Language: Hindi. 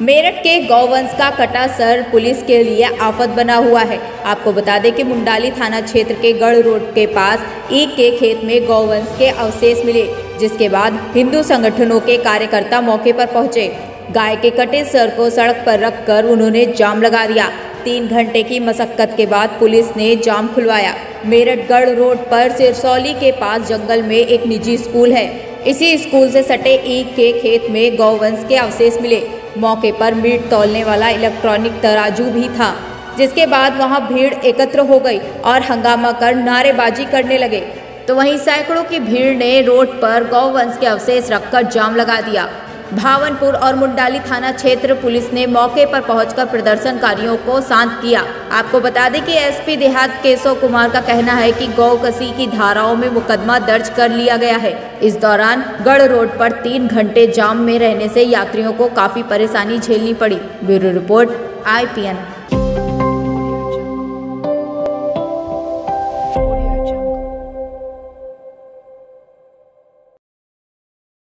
मेरठ के गौवंश का कटा सर पुलिस के लिए आफत बना हुआ है। आपको बता दें कि मुंडाली थाना क्षेत्र के गढ़ रोड के पास ईख के खेत में गौवंश के अवशेष मिले, जिसके बाद हिंदू संगठनों के कार्यकर्ता मौके पर पहुंचे। गाय के कटे सर को सड़क पर रखकर उन्होंने जाम लगा दिया। 3 घंटे की मशक्कत के बाद पुलिस ने जाम खुलवाया। मेरठ गढ़ रोड पर सिरसौली के पास जंगल में एक निजी स्कूल है। इसी स्कूल से सटे ईख के खेत में गौवंश के अवशेष मिले। मौके पर मीट तौलने वाला इलेक्ट्रॉनिक तराजू भी था, जिसके बाद वहां भीड़ एकत्र हो गई और हंगामा कर नारेबाजी करने लगे। तो वहीं सैकड़ों की भीड़ ने रोड पर गौवंश के अवशेष रखकर जाम लगा दिया। भावनपुर और मुंडाली थाना क्षेत्र पुलिस ने मौके पर पहुंचकर प्रदर्शनकारियों को शांत किया। आपको बता दें कि एसपी देहात केशव कुमार का कहना है कि गौकसी की धाराओं में मुकदमा दर्ज कर लिया गया है। इस दौरान गढ़ रोड पर 3 घंटे जाम में रहने से यात्रियों को काफी परेशानी झेलनी पड़ी। Bureau report IPN।